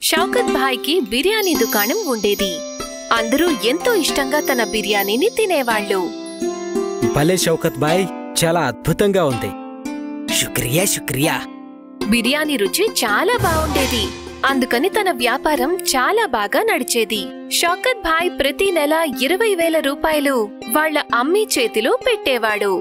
షౌకత్ భాయ్కి బిర్యానీ దుకాణం ఉండేది. అందరూ ఎంతో ఇష్టంగా తన బిర్యానీని తినేవాళ్లు. భలే షౌకత్ భాయ్, చాలా అద్భుతంగా ఉంది. శుక్రియా శుక్రియా. బిర్యానీ రుచి చాలా బాగుండేది. అందుకని తన వ్యాపారం చాలా బాగా నడిచేది. షౌకత్ భాయ్ ప్రతి నెల 20,000 రూపాయలు వాళ్ల అమ్మి చేతిలో పెట్టేవాడు.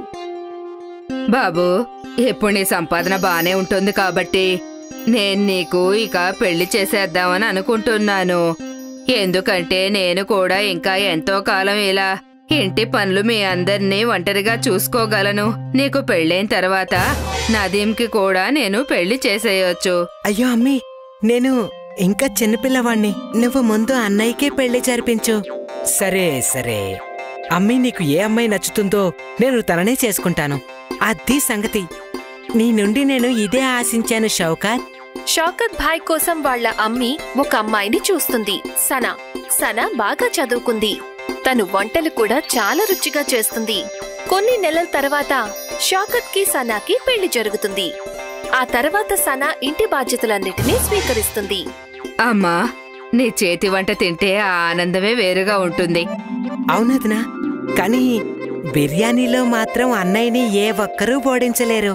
బాబూ, ఇప్పుడు నీ సంపాదన బానే ఉంటుంది కాబట్టి నేను నీకు ఇక పెళ్లి చేసేద్దామని అనుకుంటున్నాను. ఎందుకంటే నేను కూడా ఇంకా ఎంతో కాలం ఇలా ఇంటి పనులు మీ అందర్నీ ఒంటరిగా చూసుకోగలను. నీకు పెళ్ళైన తర్వాత నదీంకి కూడా నేను పెళ్లి చేసేయొచ్చు. అయ్యో అమ్మీ, నేను ఇంకా చిన్నపిల్లవాణ్ణి. నువ్వు ముందు అన్నయ్యకే పెళ్లి జరిపించు. సరే సరే. అమ్మీ, నీకు ఏ అమ్మాయి నచ్చుతుందో నేను తననే చేసుకుంటాను. అది సంగతి. నీ నుండి నేను ఇదే ఆశించాను షౌకత్. షౌకత్ భాయ్ కోసం వాళ్ల అమ్మి ఒక అమ్మాయిని చూస్తుంది, సనా. సనా బాగా చదువుకుంది. తను వంటలు కూడా చాలా రుచిగా చేస్తుంది. కొన్ని నెలల తర్వాత షౌకత్ కి సనాకి పెళ్లి జరుగుతుంది. ఆ తర్వాత సనా ఇంటి బాధ్యతలన్నిటినీ స్వీకరిస్తుంది. అమ్మా, నీ చేతి వంట తింటే ఆ ఆనందమే వేరుగా ఉంటుంది. అవునదినా, కానీ బిర్యానీలో మాత్రం అన్నయ్యని ఏ ఒక్కరూ ఓడించలేరు.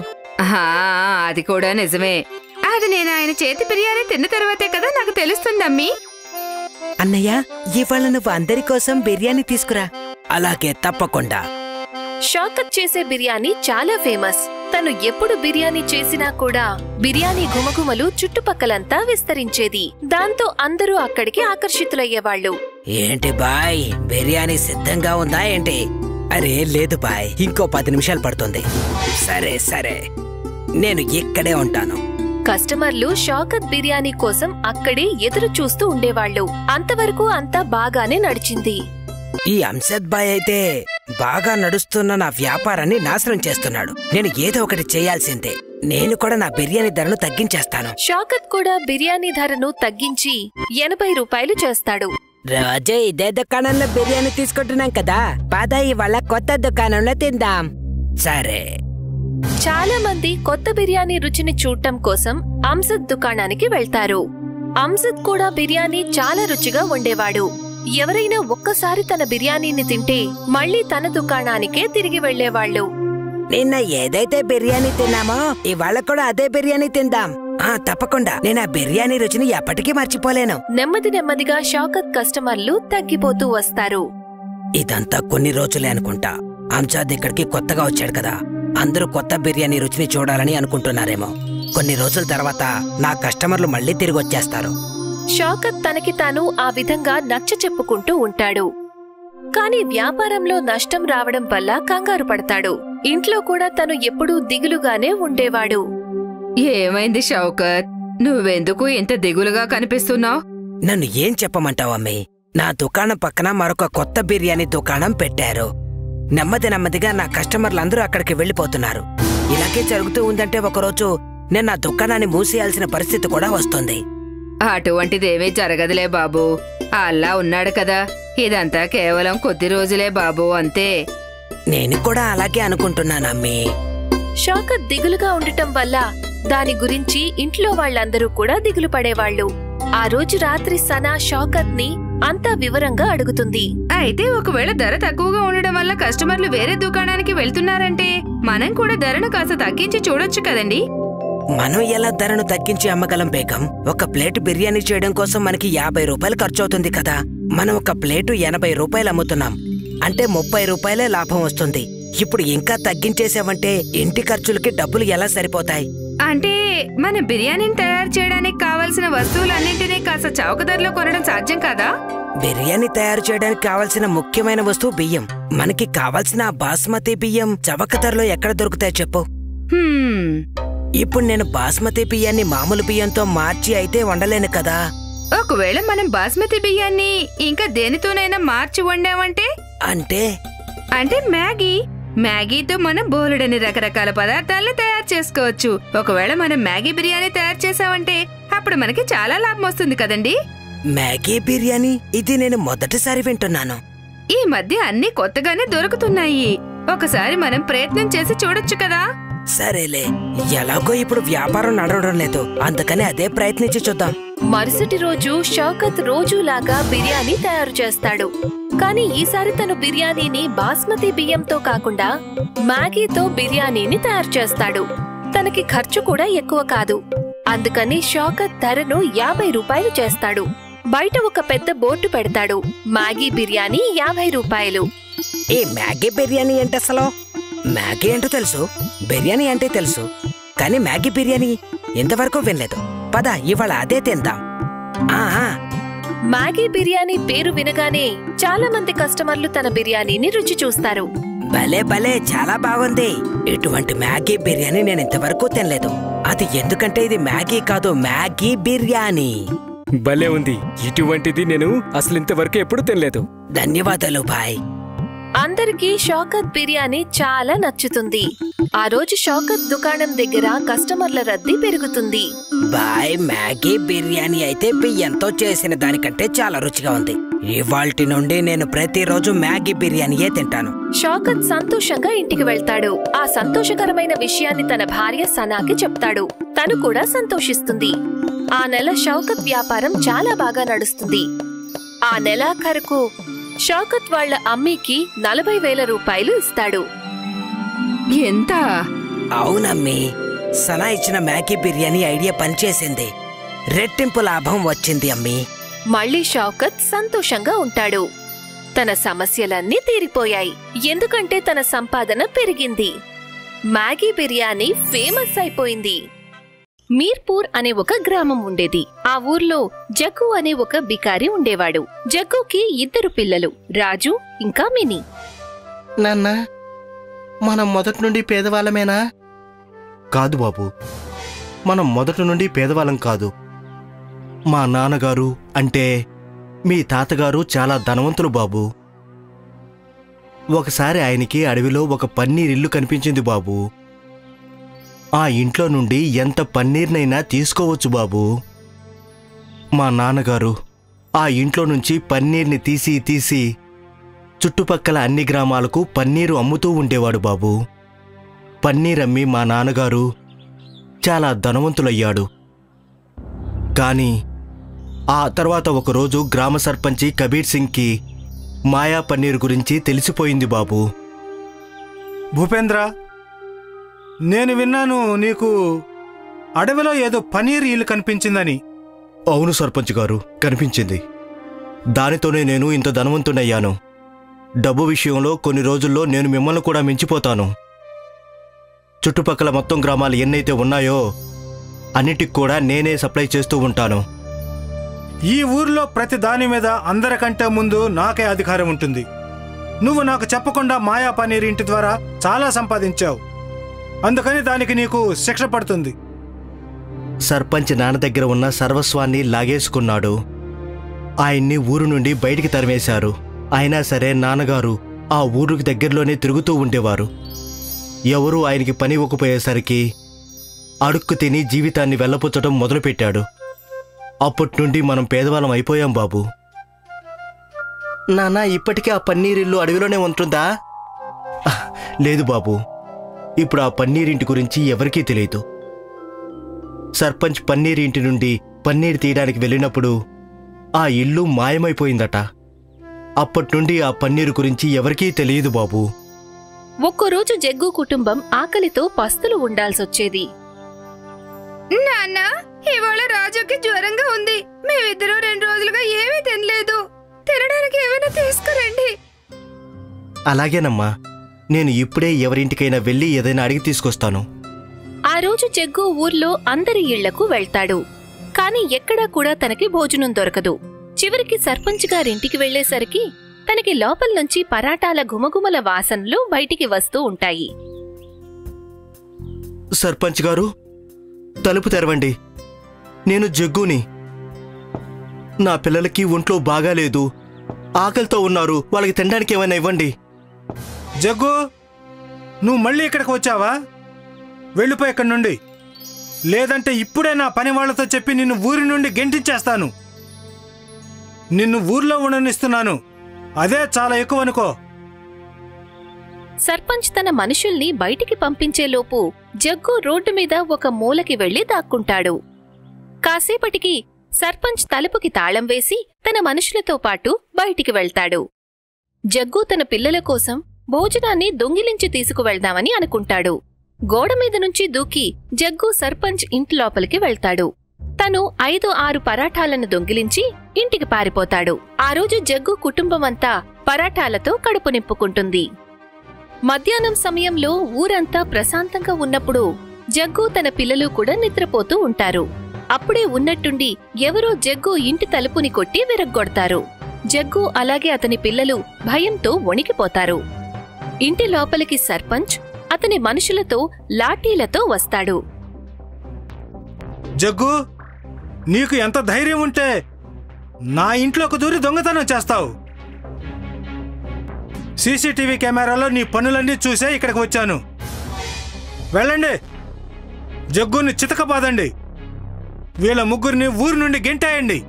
అది కూడా నిజమే. అది నేను ఆయన చేతి బిర్యానీ తిన్న తర్వాతే కదా నాకు తెలుస్తుందమ్మీ. అన్నయ్య, ఇవాళ నువ్వు అందరి కోసం బిర్యానీ తీసుకురా. అలాగే, తప్పకుండా. షౌకత్ చేసే బిర్యానీ చాలా ఫేమస్. తను ఎప్పుడు బిర్యానీ చేసినా కూడా బిర్యానీ గుమగుమలు చుట్టుపక్కలంతా విస్తరించేది. దాంతో అందరూ అక్కడికి ఆకర్షితులయ్యేవాళ్లు. ఏంటి బాయ్, బిర్యానీ సిద్ధంగా ఉందా ఏంటి? అరే లేదు బాయ్, ఇంకో 10 నిమిషాలు పడుతుంది. సరే సరే, నేను ఇక్కడే ఉంటాను. కస్టమర్లు షౌకత్ బిర్యానీ కోసం అక్కడే ఎదురు చూస్తూ ఉండేవాళ్లు. అంతవరకు అంతా బాగానే నడిచింది. ఈ అంశద్ బాయ్ అయితే బాగా నడుస్తున్న నా వ్యాపారాన్ని నాశనం చేస్తున్నాడు. నేను ఏదో ఒకటి చేయాల్సిందే. నేను కూడా నా బిర్యానీ ధరను తగ్గించేస్తాను. షౌకత్ కూడా బిర్యానీ ధరను తగ్గించి 80 రూపాయలు చేస్తాడు. రోజు ఇదే దుకాణంలో బిర్యానీ తీసుకుంటున్నాం కదా, పద ఇవాళ కొత్త దుకాణంలో తిందాం. సరే. చాలా మంది కొత్త బిర్యానీ రుచిని చూడటం కోసం అంజద్ దుకాణానికి వెళ్తారు. అంజద్ కూడా బిర్యానీ చాలా రుచిగా వండేవాడు. ఎవరైనా ఒక్కసారి తన బిర్యానీని తింటే మళ్లీ తన దుకాణానికే తిరిగి వెళ్లేవాళ్లు. నిన్న ఏదైతే బిర్యానీ తిన్నామో ఇవాళ కూడా అదే బిర్యానీ తిందాం. తప్పకుండా. నేను ఆ బిర్యానీ రుచిని ఎప్పటికీ మర్చిపోలేను. నెమ్మది నెమ్మదిగా షౌకత్ కస్టమర్లు తగ్గిపోతూ వస్తారు. ఇదంతా కొన్ని రోజులే అనుకుంటా. అంజద్ ఇక్కడికి కొత్తగా వచ్చాడు కదా, అందరూ కొత్త బిర్యానీ రుచిని చూడాలని అనుకుంటున్నారేమో. కొన్ని రోజుల తర్వాత నా కస్టమర్లు మళ్లీ తిరిగి వచ్చేస్తారు. షౌకత్ తనకి తాను ఆ విధంగా నచ్చ చెప్పుకుంటూ ఉంటాడు. కాని వ్యాపారంలో నష్టం రావడం వల్ల కంగారు పడతాడు. ఇంట్లో కూడా తను ఎప్పుడూ దిగులుగానే ఉండేవాడు. ఏమైంది షౌకత్, నువ్వెందుకు ఇంత దిగులుగా కనిపిస్తున్నావు? నన్ను ఏం చెప్పమంటావమ్మి? నా దుకాణం పక్కన మరొక కొత్త బిర్యానీ దుకాణం పెట్టారు. నెమ్మది నెమ్మదిగా నా కస్టమర్లందరూ అక్కడికి వెళ్లిపోతున్నారు. ఇలాగే జరుగుతూ ఉందంటే ఒకరోజు నేను నా దుకాణాన్ని మూసేయాల్సిన పరిస్థితి కూడా వస్తుంది. అటువంటిదేమీ జరగదులే బాబూ. అల్లా ఉన్నాడు కదా, ఇదంతా కేవలం కొద్ది రోజులే బాబూ, అంతే. నేను కూడా అలాగే అనుకుంటున్నానమ్మీ. షౌకత్ దిగులుగా ఉండటం వల్ల దాని గురించి ఇంట్లో వాళ్లందరూ కూడా దిగులు పడేవాళ్లు. ఆ రోజు రాత్రి సనా షౌకత్ ని అంతా వివరంగా అడుగుతుంది. అయితే ఒకవేళ ధర తక్కువగా ఉండడం వల్ల కస్టమర్లు వేరే దుకాణానికి వెళ్తున్నారంటే మనం కూడా ధరను కాస్త తగ్గించి చూడొచ్చు కదండి. మనం ఎలా ధరను తగ్గించి అమ్మగలం బేగం? ఒక ప్లేట్ బిర్యానీ చేయడం కోసం మనకి 50 రూపాయలు ఖర్చవుతుంది కదా. మనం ఒక ప్లేటు 80 రూపాయలు అమ్ముతున్నాం అంటే 30 రూపాయలే లాభం వస్తుంది. ఇప్పుడు ఇంకా తగ్గించేసావంటే ఇంటి ఖర్చులకి డబ్బులు ఎలా సరిపోతాయి? అంటే మన బిర్యానీని తయారు చేయడానికి కావలసిన వస్తువులన్నింటినీ కాస్త చౌక ధరలో కొనడం సాధ్యం కాదా? బిర్యానీ తయారు చేయడానికి కావలసిన ముఖ్యమైన వస్తువు బియ్యం. మనకి కావాల్సిన బాస్మతి బియ్యం చవక ధరలో ఎక్కడ దొరుకుతాయి చెప్పు? ఇప్పుడు నేను బాస్మతి బియ్యాన్ని మామూలు బియ్యంతో మార్చి అయితే వండలేను కదా. ఒకవేళ మనం బాస్మతి బియ్యాన్ని ఇంకా దేనితోనైనా మార్చి వండామంటే? అంటే మ్యాగీతో మనం బోలెడని రకరకాల పదార్థాలను తయారు చేసుకోవచ్చు. ఒకవేళ మనం మ్యాగీ బిర్యానీ తయారు చేసామంటే అప్పుడు మనకి చాలా లాభం వస్తుంది కదండి. మ్యాగీ బిర్యానీ? ఇది నేను మొదటిసారి వింటున్నాను. ఈ మధ్య అన్ని కొత్తగానే దొరుకుతున్నాయి. ఒకసారి మనం ప్రయత్నం చేసి చూడొచ్చు కదా. సరేలే, ఎలాగో ఇప్పుడు వ్యాపారం నడవడం లేదు, అందుకని అదే ప్రయత్నించి చూద్దాం. మరుసటి రోజు షౌకత్ రోజులాగా బిర్యానీ తయారు చేస్తాడు. కానీ ఈసారి తను బిర్యానీని బాస్మతి బియ్యంతో కాకుండా మ్యాగీతో బిర్యానీని తయారు చేస్తాడు. తనకి ఖర్చు కూడా ఎక్కువ కాదు. అందుకని షౌకత్ ధరను 50 రూపాయలు చేస్తాడు. బయట ఒక పెద్ద బోర్డు పెడతాడు, మ్యాగీ బిర్యానీ 50 రూపాయలు. ఈ మ్యాగీ బిర్యానీ అంటే అసలు? మ్యాగీ అంటే తెలుసు, బిర్యానీ అంటే తెలుసు, కానీ మ్యాగీ బిర్యానీ ఇంతవరకు వినలేదు. పద, ఇవాళ అదే తిందాం. మ్యాగీ బిర్యానీ పేరు వినగానే చాలా మంది కస్టమర్లు తన బిర్యానీని రుచి చూస్తారు. భలే భలే, చాలా బాగుంది. ఇటువంటి మ్యాగీ బిర్యానీ నేను ఇంతవరకు తినలేదు. అది ఎందుకంటే ఇది మ్యాగీ కాదు, మ్యాగీ బిర్యానీ. భలే ఉంది. ఇటువంటిది నేను అసలు ఇంతవరకు ఎప్పుడు తినలేదు. ధన్యవాదాలు బాయ్. అందరికీ షౌకత్ బిర్యానీ చాలా నచ్చుతుంది. ఆ రోజు షౌకత్ దుకాణం దగ్గర కస్టమర్ల రద్దీ పెరుగుతుంది. బాయ్, మ్యాగీ బిర్యానీ అయితే బియ్యంతో చేసిన దానికంటే చాలా రుచిగా ఉంది. ఇవాల్టి నుండి నేను ప్రతిరోజు మ్యాగీ బిర్యానీయే తింటాను. షౌకత్ సంతోషంగా ఇంటికి వెళ్తాడు. ఆ సంతోషకరమైన విషయాన్ని తన భార్య సనాకి చెప్తాడు. తను కూడా సంతోషిస్తుంది. ఆ నెల షౌకత్ వ్యాపారం చాలా బాగా నడుస్తుంది. ఆ నెలాఖరుకు షౌకత్ వాళ్ల అమ్మీకి 40,000 రూపాయలు ఇస్తాడు. ఎంత? అవునమ్మీ, సనా ఇచ్చిన మ్యాగీ బిర్యానీ ఐడియా పనిచేసింది. రెట్టింపు లాభం వచ్చింది అమ్మీ. మళ్లీ షౌకత్ సంతోషంగా ఉంటాడు. తన సమస్యలన్నీ తీరిపోయాయి, ఎందుకంటే తన సంపాదన పెరిగింది. మ్యాగీ బిర్యానీ ఫేమస్ అయిపోయింది. మీర్పూర్ అనే ఒక గ్రామం ఉండేది. ఆ ఊర్లో జగ్గు అనే ఒక బికారి ఉండేవాడు. జగ్గుకి 2 పిల్లలు, రాజు ఇంకా మినీ. నాన్న, మనం మొదటి నుండి పేదవాళ్ళమేనా? కాదు బాబు, మనం మొదటి నుండి పేదవాళ్ళం కాదు. మా నాన్నగారు అంటే మీ తాతగారు చాలా ధనవంతులు బాబు. ఒకసారి ఆయనకి అడవిలో ఒక పన్నీర్ ఇల్లు కనిపించింది బాబు. ఆ ఇంట్లో నుండి ఎంత పన్నీర్నైనా తీసుకోవచ్చు బాబు. మా నాన్నగారు ఆ ఇంట్లో నుంచి పన్నీర్ని తీసి చుట్టుపక్కల అన్ని గ్రామాలకు పన్నీరు అమ్ముతూ ఉండేవాడు బాబు. పన్నీర్ అమ్మి మా నాన్నగారు చాలా ధనవంతులయ్యాడు. కానీ ఆ తర్వాత ఒకరోజు గ్రామ సర్పంచి కబీర్ సింగ్కి మాయా పన్నీర్ గురించి తెలిసిపోయింది బాబు. భూపేంద్ర, నేను విన్నాను నీకు అడవిలో ఏదో పన్నీర్ ఇల్లు కనిపించిందని. అవును సర్పంచ్ గారు, కనిపించింది. దానితోనే నేను ఇంత ధనవంతుడయ్యాను. డబ్బు విషయంలో కొన్ని రోజుల్లో నేను మిమ్మల్ని కూడా మించిపోతాను. చుట్టుపక్కల మొత్తం గ్రామాలు ఎన్నైతే ఉన్నాయో అన్నిటికి కూడా నేనే సప్లై చేస్తూ ఉంటాను. ఈ ఊర్లో ప్రతి దాని మీద అందరికంటే ముందు నాకే అధికారం ఉంటుంది. నువ్వు నాకు చెప్పకుండా మాయా పన్నీర్ ఇంటి ద్వారా చాలా సంపాదించావు. అందుకని దానికి నీకు శిక్ష పడుతుంది. సర్పంచ్ నాన్న దగ్గర ఉన్న సర్వస్వాన్ని లాగేసుకున్నాడు. ఆయన్ని ఊరు నుండి బయటికి తరిమేశారు. అయినా సరే నాన్నగారు ఆ ఊరికి దగ్గరలోనే తిరుగుతూ ఉండేవారు. ఎవరూ ఆయనకి పని ఇవ్వకపోయేసరికి అడుక్కు తిని జీవితాన్ని వెళ్ళపుచ్చడం మొదలుపెట్టాడు. అప్పటి నుండి మనం పేదవాళ్ళం అయిపోయాం బాబు. నాన్న, ఇప్పటికీ ఆ పన్నీరిల్లు అడవిలోనే ఉంటుందా? లేదు బాబు, ఇప్పుడు ఆ పన్నీరింటి గురించి ఎవరికీ తెలియదు. సర్పంచ్ పన్నీరింటి నుండి పన్నీర్ తీయడానికి వెళ్ళినప్పుడు ఆ ఇల్లు మాయమైపోయిందట. అప్పటి నుండి ఆ పన్నీరు గురించి ఎవరికీ తెలియదు బాబు. ఒక్కరోజు జగ్గు కుటుంబం ఆకలితో పస్తులు ఉండాల్సొచ్చేది. నాన్న, ఇవాళ రాజుకి జ్వరంగా ఉంది. మేమిద్దరూ 2 రోజులుగా ఏమీ తినలేదు. తినడానికి ఏమైనా తీసుకురండి. అలాగేనమ్మా, నేను ఇప్పుడే ఎవరింటికైనా వెళ్ళి ఏదైనా అడిగి తీసుకొస్తాను. ఆ రోజు జగ్గు ఊర్లో అందరి ఇళ్లకు వెళ్తాడు. కాని ఎక్కడా కూడా తనకి భోజనం దొరకదు. చివరికి సర్పంచ్ గారింటికి వెళ్లేసరికి తనకి లోపల నుంచి పరాటాల గుమగుమల వాసనలు బయటికి వస్తూ ఉంటాయి. సర్పంచ్ గారు, తలుపు తెరవండి. నేను జగ్గుని. నా పిల్లలకి ఒంట్లో బాగాలేదు, ఆకలితో ఉన్నారు. వాళ్ళకి తినడానికి ఏమైనా ఇవ్వండి. జగ్గు, నువ్వు మళ్ళీ ఇక్కడికి వచ్చావా? వెళ్ళిపోయి ఇక్కడి నుండి, లేదంటే ఇప్పుడే నా పని వాళ్లతో చెప్పి నిన్ను ఊరి నుండి గెంటించేస్తాను. నిన్ను ఊర్లో ఉండనిస్తున్నాను, అదే చాలా ఎక్కువ అనుకో. సర్పంచ్ తన మనుషుల్ని బయటికి పంపించేలోపు జగ్గు రోడ్డు మీద ఒక మూలకి వెళ్లి దాక్కుంటాడు. కాసేపటికి సర్పంచ్ తలుపుకి తాళం వేసి తన మనుషులతో పాటు బయటికి వెళ్తాడు. జగ్గు తన పిల్లల కోసం భోజనాన్ని దొంగిలించి తీసుకువెళ్దామని అనుకుంటాడు. గోడమీద నుంచి దూకి జగ్గు సర్పంచ్ ఇంటి లోపలికి వెళ్తాడు. తను 5-6 పరాఠాలను దొంగిలించి ఇంటికి పారిపోతాడు. ఆ రోజు జగ్గు కుటుంబమంతా పరాఠాలతో కడుపు నింపుకుంటుంది. మధ్యాహ్నం సమయంలో ఊరంతా ప్రశాంతంగా ఉన్నప్పుడు జగ్గు తన పిల్లలు కూడా నిద్రపోతూ ఉంటారు. అప్పుడే ఉన్నట్టుండి ఎవరో జగ్గు ఇంటి తలుపుని కొట్టి విరగ్గొడతారు. జగ్గు అలాగే అతని పిల్లలు భయంతో వణికిపోతారు. ఇంటి లోపలికి సర్పంచ్ అతని మనుషులతో లాఠీలతో వస్తాడు. జగ్గు, నీకు ఎంత ధైర్యం ఉంటే నా ఇంట్లోకి దూరి దొంగతనం చేస్తావు? సీసీటీవీ కెమెరాలో నీ పనులన్నీ చూసే ఇక్కడికి వచ్చాను. వెళ్ళండి, జగ్గుని చితకబాదండి, వీళ్ళ ముగ్గురిని ఊరి నుండి గెంటేయండి.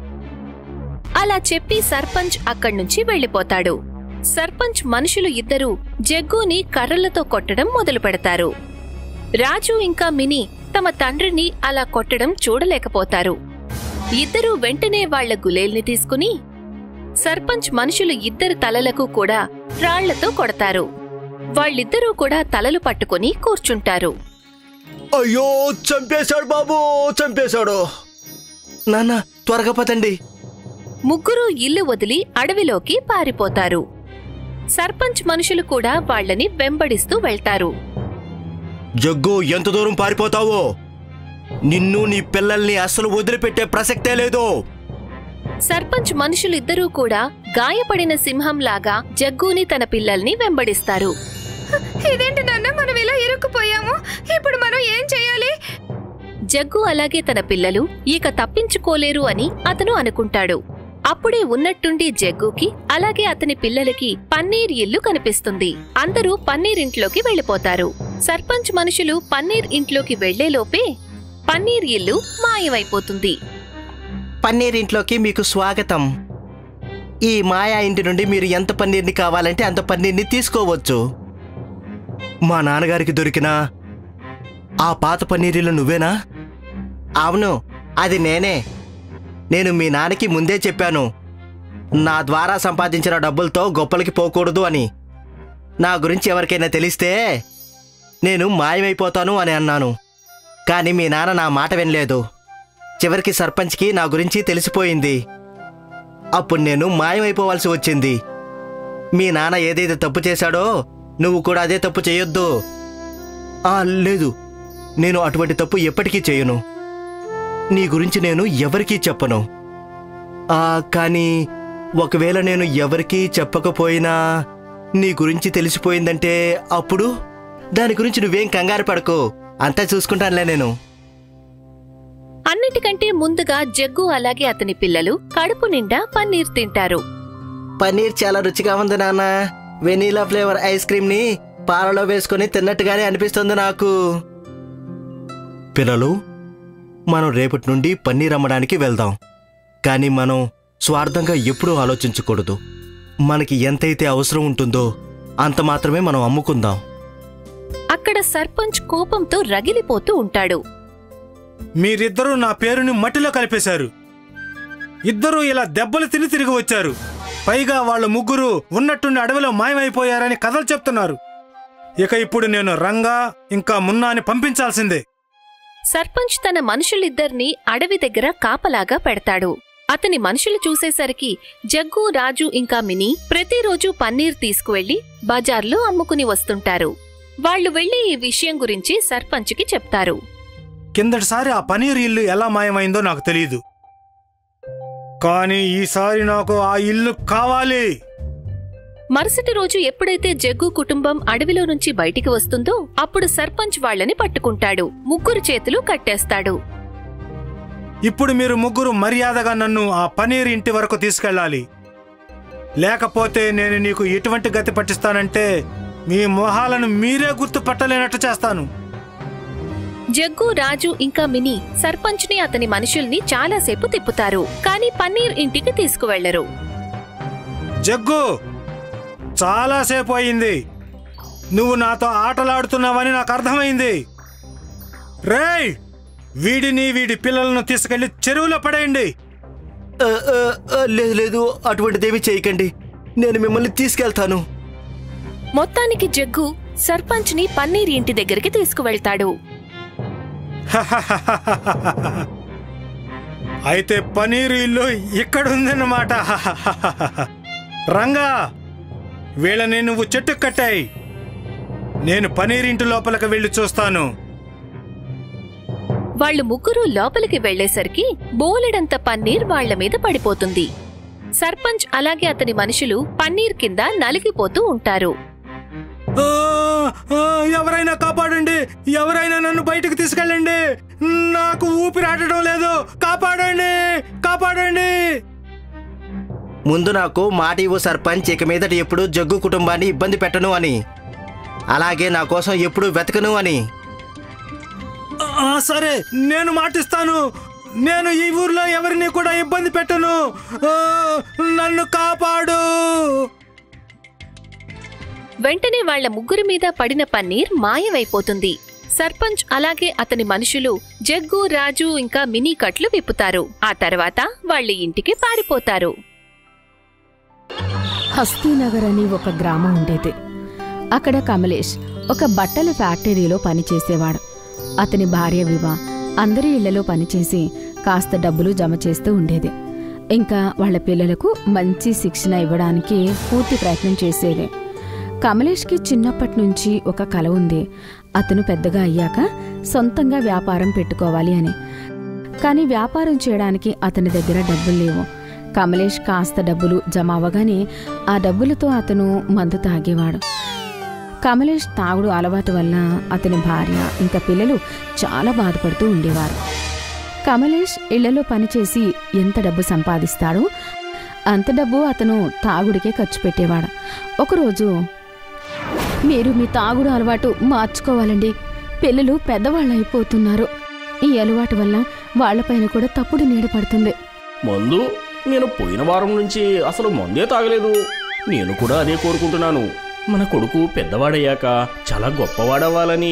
అలా చెప్పి సర్పంచ్ అక్కడ్నుంచి వెళ్లిపోతాడు. సర్పంచ్ మనుషులు ఇద్దరూ జగ్గుని కర్రలతో కొట్టడం మొదలు పెడతారు. రాజు ఇంకా మినీ తమ తండ్రిని అలా కొట్టడం చూడలేకపోతారు. ఇద్దరూ వెంటనే వాళ్ల గులేల్ని తీసుకుని సర్పంచ్ మనుషులు ఇద్దరు తలలకు కూడా రాళ్లతో కొడతారు. వాళ్ళిద్దరూ కూడా తలలు పట్టుకుని కూర్చుంటారు. అయ్యో, చంపేశాడు బాబు, చంపేశాడు. నాన్న, త్వరగా పదండి. ముగ్గురూ ఇల్లు వదిలి అడవిలోకి పారిపోతారు. సర్పంచ్ మనుషులు కూడా వాళ్లని వెంబడిస్తూ వెళ్తారు. జగ్గు, ఎంత దూరం పారిపోతావో? నిన్ను నీ పిల్లల్ని అస్సలు వదిలిపెట్టే ప్రసక్తే లేదు. సర్పంచ్ మనుషులిద్దరూ కూడా గాయపడిన సింహంలాగా జగ్గుని తన పిల్లల్ని వెంబడిస్తారు. ఇదేంటి నాన్న, మనం ఇలా ఇరుక్కుపోయాము, ఇప్పుడు మనం ఏం చెయ్యాలి? జగ్గు అలాగే తన పిల్లలు ఇక తప్పించుకోలేరు అని అతను అనుకుంటాడు. అప్పుడే ఉన్నట్టుండి జగ్గుకి అలాగే అతని పిల్లలకి పన్నీర్ ఇల్లు కనిపిస్తుంది. అందరూ పన్నీర్ ఇంట్లోకి వెళ్లిపోతారు. సర్పంచ్ మనుషులు పన్నీర్ ఇంట్లోకి వెళ్లేలోపే పన్నీర్ ఇల్లు మాయమైపోతుంది. పన్నీర్ ఇంట్లోకి మీకు స్వాగతం. ఈ మాయా ఇంటి నుండి మీరు ఎంత పన్నీర్ని కావాలంటే అంత పన్నీర్ని తీసుకోవచ్చు. మా నాన్నగారికి దొరికిన ఆ పాత పన్నీరిల్లు నువ్వేనా? అవును, అది నేనే. నేను మీ నాన్నకి ముందే చెప్పాను, నా ద్వారా సంపాదించిన డబ్బులతో గొప్పలకి పోకూడదు అని. నా గురించి ఎవరికైనా తెలిస్తే నేను మాయమైపోతాను అని అన్నాను. కానీ మీ నాన్న నా మాట వినలేదు. చివరికి సర్పంచ్కి నా గురించి తెలిసిపోయింది. అప్పుడు నేను మాయమైపోవాల్సి వచ్చింది. మీ నాన్న ఏదైతే తప్పు చేశాడో నువ్వు కూడా అదే తప్పు చేయొద్దు. లేదు, నేను అటువంటి తప్పు ఎప్పటికీ చేయను. నీ గురించి నేను ఎవరికీ చెప్పను. కానీ ఒకవేళ నేను ఎవరికీ చెప్పకపోయినా నీ గురించి తెలిసిపోయిందంటే అప్పుడు దాని గురించి నువ్వేం కంగారు పడకు, అంతా చూసుకుంటానులే నేను. అన్నిటికంటే ముందుగా జగ్గు అలాగే అతని పిల్లలు కడుపు నిండా పన్నీర్ తింటారు. పన్నీర్ చాలా రుచిగా ఉంది నాన్న. వెనీలా ఫ్లేవర్ ఐస్ క్రీమ్ ని పాలలో వేసుకుని తిన్నట్టుగానే అనిపిస్తుంది నాకు. పిల్లలు, మనం రేపటి నుండి పన్నీర్ అమ్మడానికి వెళ్దాం. కానీ మనం స్వార్థంగా ఎప్పుడూ ఆలోచించకూడదు. మనకి ఎంతైతే అవసరం ఉంటుందో అంత మాత్రమే మనం అమ్ముకుందాం. అక్కడ సర్పంచ్ కోపంతో రగిలిపోతూ ఉంటాడు. మీరిద్దరూ నా పేరుని మట్టిలో కలిపేశారు. ఇద్దరూ ఇలా దెబ్బలు తిని తిరిగి వచ్చారు. పైగా వాళ్ళ ముగ్గురు ఉన్నట్టుండి అడవిలో మాయమైపోయారని కథలు చెప్తున్నారు. ఇక ఇప్పుడు నేను రంగా ఇంకా మున్నాని పంపించాల్సిందే. సర్పంచ్ తన మనుషులిద్దరినీ అడవి దగ్గర కాపలాగా పెడతాడు. అతని మనుషులు చూసేసరికి జగ్గు, రాజు ఇంకా మినీ ప్రతిరోజు పన్నీర్ తీసుకువెళ్లి బజార్లో అమ్ముకుని వస్తుంటారు. వాళ్లు వెళ్లి ఈ విషయం గురించి సర్పంచ్కి చెప్తారు. కిందటిసారి ఆ పన్నీర్ ఇల్లు ఎలా మాయమైందో నాకు తెలియదు, కానీ ఈసారి నాకు ఆ ఇల్లు కావాలి. మరుసటి రోజు ఎప్పుడైతే జగ్గు కుటుంబం అడవిలో నుంచి బయటికి వస్తుందో అప్పుడు సర్పంచ్ వాళ్లని పట్టుకుంటాడు. ముగ్గురు చేతులు కట్టేస్తాడు. ఇప్పుడు మీరు ముగ్గురు మర్యాదగా నన్ను ఆ పన్నీర్ ఇంటి వరకు తీసుకెళ్ళాలి. లేకపోతే నేను నీకు ఎటువంటి గతి పట్టిస్తానంటే మీ మొహాలను మీరే గుర్తుపట్టలేనట్టు చేస్తాను. జగ్గు, రాజు ఇంకా మినీ సర్పంచ్ని అతని మనుషుల్ని చాలాసేపు తిప్పుతారు. కానీ పన్నీర్ ఇంటికి తీసుకువెళ్లరు. జగ్గు, చాలాసేపు అయింది. నువ్వు నాతో ఆటలాడుతున్నావని నాకు అర్థమైంది. రేయ్, వీడిని వీడి పిల్లలను తీసుకెళ్లి చెరువులో పడేయండి. లేదు లేదు, అటువంటిదేమీ చేయకండి. నేను మిమ్మల్ని తీసుకెళ్తాను. మొత్తానికి జగ్గు సర్పంచ్ని పన్నీర్ ఇంటి దగ్గరికి తీసుకువెళ్తాడు. అయితే పన్నీరు ఇల్లు ఇక్కడుందన్నమాట. రంగా, వీళ్ళని నువ్వు చెట్టుకు కట్టాయి. నేను పన్నీర్ ఇంటి లోపలికి వెళ్ళి చూస్తాను. వాళ్ళు ముగ్గురు లోపలికి వెళ్లేసరికి బోలెడంత పన్నీర్ వాళ్ల మీద పడిపోతుంది. సర్పంచ్ అలాగే అతని మనుషులు పన్నీర్ కింద నలిగిపోతూ ఉంటారు. ఎవరైనా కాపాడండి, ఎవరైనా నన్ను బయటకు తీసుకెళ్ళండి. నాకు ఊపిరాడటం లేదు. కాపాడండి, కాపాడండి. ముందు నాకు మాట ఇవ్వు సర్పంచ్, ఇక మీదట ఎప్పుడు జగ్గు కుటుంబాన్ని ఇబ్బంది పెట్టను అని, అలాగే నా కోసం ఎప్పుడు వెతకను అని. సరే, నేను మాటిస్తాను. నేను ఈ ఊర్లో ఎవరిని కూడా ఇబ్బంది పెట్టను. నన్ను కాపాడు. వెంటనే వాళ్ల ముగ్గురి మీద పడిన పన్నీర్ మాయమైపోతుంది. సర్పంచ్ అలాగే అతని మనుషులు జగ్గు, రాజు ఇంకా మినీ కట్లు విప్పుతారు. ఆ తర్వాత వాళ్ళ ఇంటికి పారిపోతారు. హస్తీనగర్ అని ఒక గ్రామం ఉండేది. అక్కడ కమలేష్ ఒక బట్టల ఫ్యాక్టరీలో పనిచేసేవాడు. అతని భార్య వివా అందరి ఇళ్లలో పనిచేసి కాస్త డబ్బులు జమ చేస్తూ ఉండేది. ఇంకా వాళ్ల పిల్లలకు మంచి శిక్షణ ఇవ్వడానికి పూర్తి ప్రయత్నం చేసేది. కమలేష్కి చిన్నప్పటి నుంచి ఒక కల ఉంది. అతను పెద్దగా అయ్యాక సొంతంగా వ్యాపారం పెట్టుకోవాలి అని. కానీ వ్యాపారం చేయడానికి అతని దగ్గర డబ్బులు లేవు. కమలేష్ కాస్త డబ్బులు జమ అవ్వగానే ఆ డబ్బులతో అతను మందు తాగేవాడు. కమలేష్ తాగుడు అలవాటు వల్ల అతని భార్య ఇంకా పిల్లలు చాలా బాధపడుతూ ఉండేవారు. కమలేష్ ఇళ్లలో పనిచేసి ఎంత డబ్బు సంపాదిస్తాడో అంత డబ్బు అతను తాగుడికే ఖర్చు పెట్టేవాడు. ఒకరోజు, మీరు మీ తాగుడు అలవాటు మార్చుకోవాలండి. పిల్లలు పెద్దవాళ్ళు అయిపోతున్నారు. ఈ అలవాటు వల్ల వాళ్లపైన కూడా తప్పుడు నీడ పడుతుంది. మందు? నేను పోయిన వారం నుంచి అసలు మందే తాగలేదు. నేను కూడా అదే కోరుకుంటున్నాను. మన కొడుకు పెద్దవాడయ్యాక చాలా గొప్పవాడవ్వాలని.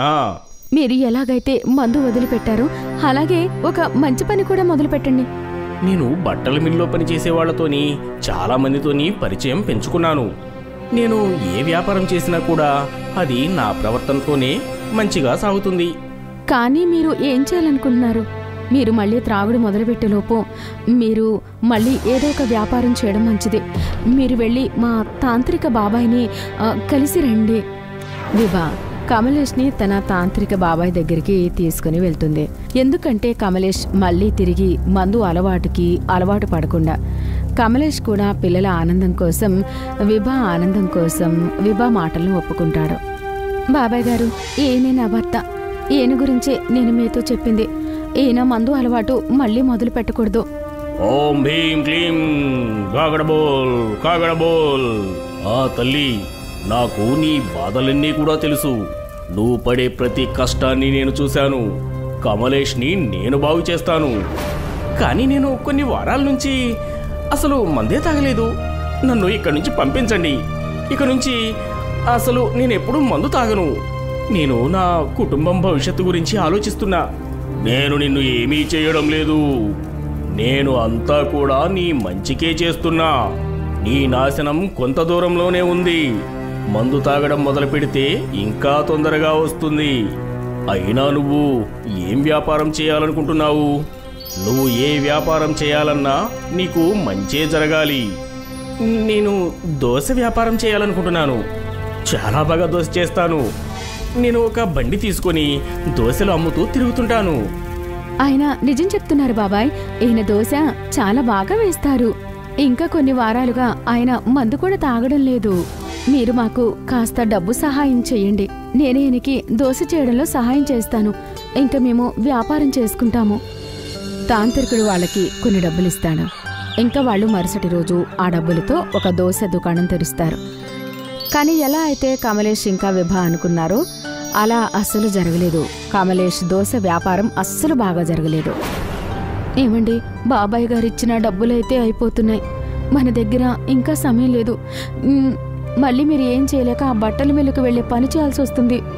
మీరు ఎలాగైతే మందు వదిలిపెట్టారో అలాగే ఒక మంచి పని కూడా మొదలుపెట్టండి. నేను బట్టల మిల్లో పనిచేసే వాళ్లతోని చాలా మందితోని పరిచయం పెంచుకున్నాను. నేను ఏ వ్యాపారం చేసినా కూడా అది నా ప్రవర్తనతోనే మంచిగా సాగుతుంది. కానీ మీరు ఏం చేయాలనుకుంటున్నారు? మీరు మళ్ళీ త్రాగుడు మొదలుపెట్టేలోపు మీరు మళ్ళీ ఏదో ఒక వ్యాపారం చేయడం మంచిది. మీరు వెళ్ళి మా తాంత్రిక బాబాయిని కలిసి రండి. వివా కమలేష్ని తన తాంత్రిక బాబాయ్ దగ్గరికి తీసుకుని వెళ్తుంది. ఎందుకంటే కమలేష్ మళ్ళీ తిరిగి మందు అలవాటు పడకుండా. కమలేష్ కూడా పిల్లల ఆనందం కోసం, విభా ఆనందం కోసం విభా మాటలను ఒప్పుకుంటాడు. బాబాయ్ గారు, ఈయనే నా భర్త. ఈయన గురించే నేను మీతో చెప్పింది. ఈయన మందు అలవాటు మళ్ళీ మొదలు పెట్టకూడదు. ఓం భీం క్లీం కాగడబోల్ కాగడబోల్. ఆ తల్లి, నాకు నీ బాధలన్నీ కూడా తెలుసు. నువ్వు పడే ప్రతి కష్టాన్ని నేను చూశాను. కమలేష్ని నేను బాగు చేస్తాను. కానీ నేను కొన్ని వారాల నుంచి అసలు మందే తాగలేదు. నన్ను ఇక్కడి నుంచి పంపించండి. ఇక నుంచి అసలు నేనెప్పుడు మందు తాగను. నేను నా కుటుంబం భవిష్యత్తు గురించి ఆలోచిస్తున్నా. నేను నిన్ను ఏమీ చేయడం లేదు. నేను అంతా కూడా నీ మంచికే చేస్తున్నా. నీ నాశనం కొంత దూరంలోనే ఉంది. మందు తాగడం మొదలు పెడితే ఇంకా తొందరగా వస్తుంది. అయినా నువ్వు ఏం వ్యాపారం చేయాలనుకుంటున్నావు? నువ్వు ఏ వ్యాపారం చేయాలన్నా నీకు మంచే జరగాలి. నేను దోశ వ్యాపారం చేయాలనుకుంటున్నాను. చాలా బాగా దోశ చేస్తాను. నేను ఒక బండి తీసుకొని దోశలు అమ్ముతూ తిరుగుతుంటాను. ఆయన నిజం చెప్తున్నారు బాబాయ్. ఈయన దోశ చాలా బాగా వేస్తారు. ఇంకా కొన్ని వారాలుగా ఆయన మందు కూడా తాగడం లేదు. మీరు మాకు కాస్త డబ్బు సహాయం చెయ్యండి. నేనే ఈయనకి దోశ చేయడంలో సహాయం చేస్తాను. ఇంకా మేము వ్యాపారం చేసుకుంటాము. తాంత్రికుడు వాళ్ళకి కొన్ని డబ్బులిస్తాడు. ఇంకా వాళ్ళు మరుసటి రోజు ఆ డబ్బులతో ఒక దోశ దుకాణం తెరుస్తారు. కానీ ఎలా అయితే కమలేష్ ఇంకా విభా అనుకున్నారో అలా అస్సలు జరగలేదు. కమలేష్ దోశ వ్యాపారం అస్సలు బాగా జరగలేదు. ఏమండి, బాబాయ్ గారిచ్చిన డబ్బులైతే అయిపోతున్నాయి. మన దగ్గర ఇంకా సమయం లేదు. మళ్ళీ మీరు ఏం చేయలేక ఆ బట్టల మిల్లుకు వెళ్ళే పని చేయాల్సి వస్తుంది.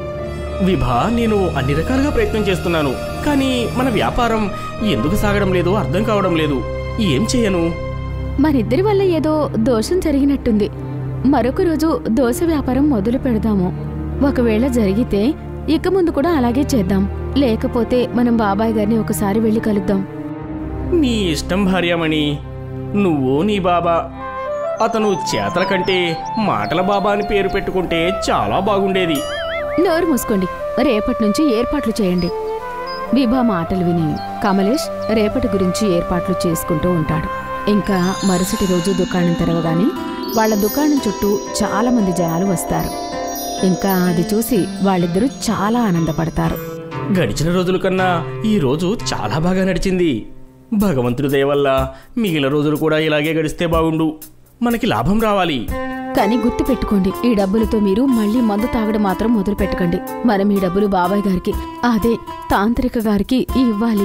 విభా, నేను అన్ని రకాలుగా ప్రయత్నం చేస్తున్నాను, కానీ మన వ్యాపారం ఎందుకు సాగడం లేదో అర్థం కావడం లేదు. ఏం చేయను? మనిద్దరి వల్ల ఏదో దోషం జరిగినట్టుంది. మరొక రోజు దోశ వ్యాపారం మొదలు పెడదాము. ఒకవేళ జరిగితే ఇక ముందు కూడా అలాగే చేద్దాం. లేకపోతే మనం బాబాయ్ గారిని ఒకసారి వెళ్ళి కలుద్దాం. నీ ఇష్టం భార్యామణి. నువ్వు నీ బాబా, అతను చేతల కంటే మాటల బాబా అని పేరు పెట్టుకుంటే చాలా బాగుండేది. నోరు మూసుకోండి. రేపటి నుంచి ఏర్పాట్లు చేయండి. విభా మాటలు విని కమలేష్ రేపటి గురించి ఏర్పాట్లు చేసుకుంటూ ఉంటాడు. ఇంకా మరుసటి రోజు దుకాణం తెరవగానే వాళ్ళ దుకాణం చుట్టూ చాలా మంది జనాలు వస్తారు. ఇంకా అది చూసి వాళ్ళిద్దరూ చాలా ఆనందపడతారు. గడిచిన రోజుల కన్నా ఈ రోజు చాలా బాగా నడిచింది. భగవంతుడి దయ వల్ల మిగిలిన రోజులు కూడా ఇలాగే గడిస్తే బాగుండు. మనకి లాభం రావాలి. కానీ గుర్తు పెట్టుకోండి, ఈ డబ్బులతో మీరు మళ్ళీ మందు తాగడం మాత్రం మొదలు పెట్టకండి. మనం ఈ డబ్బులు బాబాయ్ గారికి, అదే తాంత్రిక గారికి ఇవ్వాలి.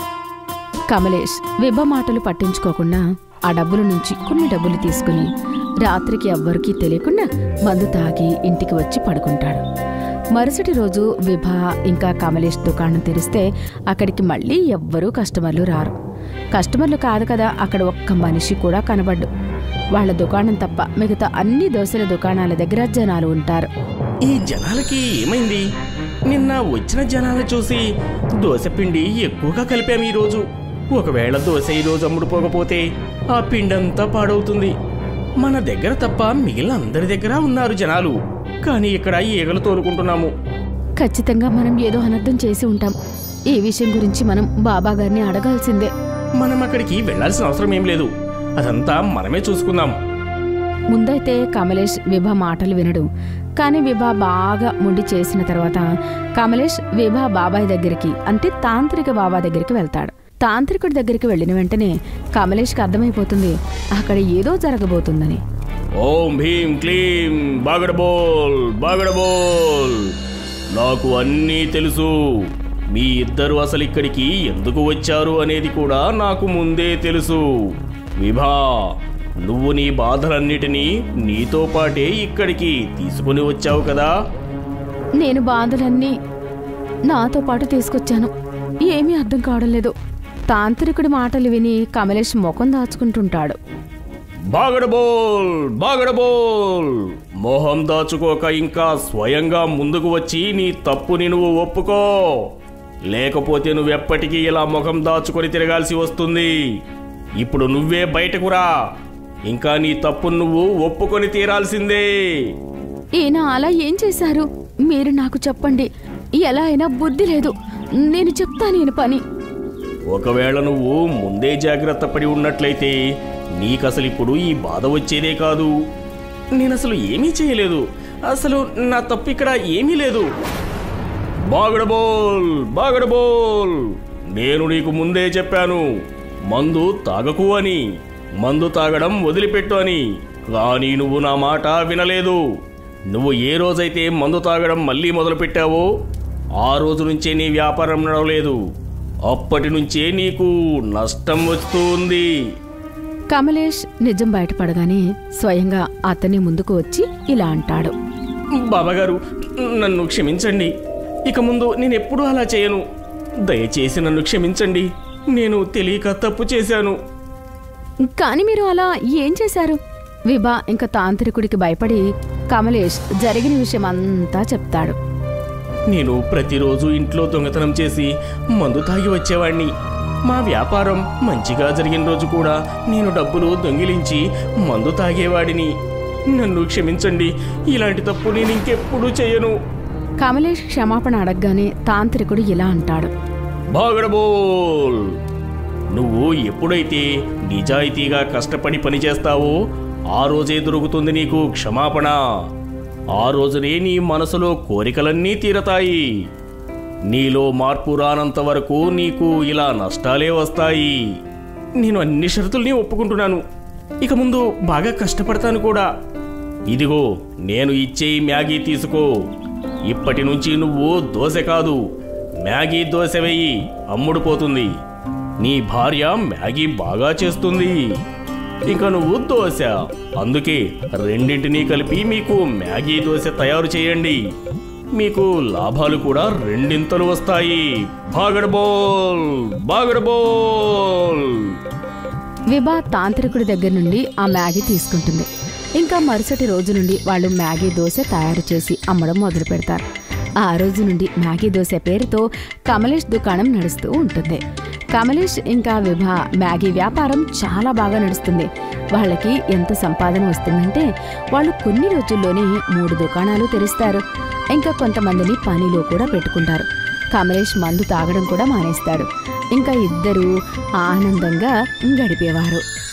కమలేష్ విభ మాటలు పట్టించుకోకుండా ఆ డబ్బుల నుంచి కొన్ని డబ్బులు తీసుకుని రాత్రికి ఎవ్వరికీ తెలియకుండా మందు తాగి ఇంటికి వచ్చి పడుకుంటాడు. మరుసటి రోజు విభ ఇంకా కమలేష్ దుకాణం తెరిస్తే అక్కడికి మళ్ళీ ఎవ్వరూ కస్టమర్లు రారు. కస్టమర్లు కాదు కదా, అక్కడ ఒక్క మనిషి కూడా కనబడ్డు. వాళ్ళ దుకాణం తప్ప మిగతా అన్ని దోశల దుకాణాల దగ్గర జనాలు ఉంటారు. ఈ జనాలకి ఏమైంది? నిన్న వచ్చిన జనాలను చూసి దోశ పిండి ఎక్కువగా కలిపాము ఈరోజు. ఒకవేళ దోశ ఈరోజు అమ్ముడుపోకపోతే ఆ పిండంతా పాడవుతుంది. మన దగ్గర తప్ప మిగిలిన అందరి దగ్గర ఉన్నారు జనాలు, కానీ ఇక్కడ ఈగలు తోలుకుంటున్నాము. ఖచ్చితంగా మనం ఏదో అనర్థం చేసి ఉంటాం. ఈ విషయం గురించి మనం బాబా గారిని అడగాల్సిందే. మనం అక్కడికి వెళ్లాల్సిన అవసరం ఏం లేదు, అదంతా మనమే చూసుకుందాం. ముందైతే కమలేష్ విభా మాటలు వినడు. కానీ విభా బాగా ముండి చేసిన తర్వాత కమలేష్ విభా బాబాయ్ దగ్గరికి, అంటే తాంత్రిక బాబా దగ్గరికి వెళ్తాడు. తాంత్రికుడి దగ్గరికి వెళ్ళిన వెంటనే కమలేష్కి అర్థమైపోతుంది అక్కడ ఏదో జరగబోతుందని. ఓం భీం క్లీం బాగడబోల్ బాగడబోల్. నాకు అన్నీ తెలుసు. మీ ఇద్దరు అసలు ఇక్కడికి ఎందుకు వచ్చారు అనేది కూడా నాకు ముందే తెలుసు. విభా, నువ్వు నీ బాధలన్నిటినీ నీతో పాటే ఇక్కడికి తీసుకుని వచ్చావు కదా? నేను బాధలన్నీ నాతో పాటు తీసుకొచ్చాను. ఏమీ అర్థం కావడం లేదు. తాంత్రికుడి మాటలు విని కమలేష్ ముఖం దాచుకుంటుంటాడు. బాగడబోల్ బాగడబోల్. మొహం దాచుకోక ఇంకా స్వయంగా ముందుకు వచ్చి నీ తప్పుని నువ్వు ఒప్పుకో. లేకపోతే నువ్వెప్పటికీ ఇలా ముఖం దాచుకొని తిరగాల్సి వస్తుంది. ఇప్పుడు నువ్వే బయటకు రా. ఇంకా నీ తప్పును నువ్వు ఒప్పుకొని తీరాల్సిందే. ఈయన అలా ఏం చేశారు? మీరు నాకు చెప్పండి. ఎలా అయినా బుద్ధి లేదు. నేను చెప్తాను ఈయన పని. ఒకవేళ నువ్వు ముందే జాగ్రత్త పడి ఉన్నట్లయితే నీకసలు ఇప్పుడు ఈ బాధ వచ్చేదే కాదు. నేనసలు ఏమీ చేయలేదు. అసలు నా తప్పు ఇక్కడ ఏమీ లేదు. బాగడబోల్ బాగడబోల్. నేను నీకు ముందే చెప్పాను మందు తాగకు అని, మందు తాగడం వదిలిపెట్టు అని. కానీ నువ్వు నా మాట వినలేదు. నువ్వు ఏ రోజైతే మందు తాగడం మళ్ళీ మొదలుపెట్టావో ఆ రోజు నుంచే నీ వ్యాపారం నడవలేదు. అప్పటి నుంచే నీకు నష్టం వస్తూ ఉంది. కమలేష్ నిజం బయటపడగానే స్వయంగా అతని ముందుకు వచ్చి ఇలా అంటాడు. బాబాగారు, నన్ను క్షమించండి. ఇక ముందు నేనెప్పుడూ అలా చేయను. దయచేసి నన్ను క్షమించండి. నేను తెలియక తప్పు చేశాను. కాని మీరు అలా ఏం చేశారు? విభా ఇంకా తాంత్రికుడికి భయపడి కమలేష్ జరిగిన విషయం అంతా చెప్తాడు. నేను ప్రతిరోజు ఇంట్లో దొంగతనం చేసి మందు తాగి వచ్చేవాణ్ణి. మా వ్యాపారం మంచిగా జరిగిన రోజు కూడా నేను డబ్బులు దొంగిలించి మందు తాగేవాడిని. నన్ను క్షమించండి. ఇలాంటి తప్పు నేను ఇంకెప్పుడూ చేయను. కమలేష్ క్షమాపణ అడగగానే తాంత్రికుడు ఇలా అంటాడు. బాగడబోల్. నువ్వు ఎప్పుడైతే నిజాయితీగా కష్టపడి పనిచేస్తావో ఆ రోజే దొరుకుతుంది నీకు క్షమాపణ. ఆ రోజునే నీ మనసులో కోరికలన్నీ తీరతాయి. నీలో మార్పు రానంత వరకు నీకు ఇలా నష్టాలే వస్తాయి. నేను అన్ని షరతుల్ని ఒప్పుకుంటున్నాను. ఇక ముందు బాగా కష్టపడతాను కూడా. ఇదిగో నేను ఇచ్చే మ్యాగీ తీసుకో. ఇప్పటి నుంచి నువ్వు దోశ కాదు, మ్యాగీ దోశ వెయ్యి, అమ్ముడుపోతుంది. నీ భార్య మ్యాగీ బాగా చేస్తుంది, ఇంకా నువ్వు దోశ. అందుకే రెండింటినీ కలిపి మీకు మ్యాగీ దోశ తయారు చేయండి. మీకు లాభాలు కూడా రెండింతలు వస్తాయి. బాగడబోల్ బాగడబోల్. విభా తాంత్రికుడి దగ్గర నుండి ఆ మ్యాగీ తీసుకుంటుంది. ఇంకా మరుసటి రోజు నుండి వాళ్ళు మ్యాగీ దోశ తయారు చేసి అమ్మడం మొదలు పెడతారు. ఆ రోజు నుండి మ్యాగీ దోశ పేరుతో కమలేష్ దుకాణం నడుస్తూ ఉంటుంది. కమలేష్ ఇంకా విభా మ్యాగీ వ్యాపారం చాలా బాగా నడుస్తుంది. వాళ్ళకి ఎంత సంపాదన వస్తుందంటే వాళ్ళు కొన్ని రోజుల్లోనే 3 దుకాణాలు తెరుస్తారు. ఇంకా కొంతమందిని పనిలో కూడా పెట్టుకుంటారు. కమలేష్ మందు తాగడం కూడా మానేస్తాడు. ఇంకా ఇద్దరూ ఆనందంగా గడిపేవారు.